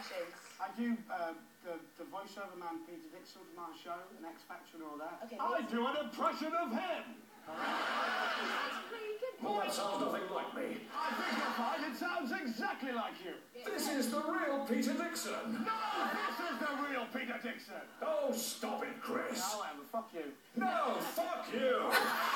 impressions. I do the voiceover man Peter Dickson from our show, an X Factor and all that. Okay, I do an impression of him. Well, that sounds nothing like me. I think you'll find it sounds exactly like you. This is the real Peter Dickson. No, this is the real Peter Dickson. Oh, stop it, Chris. No, I am. Fuck you. No, fuck you.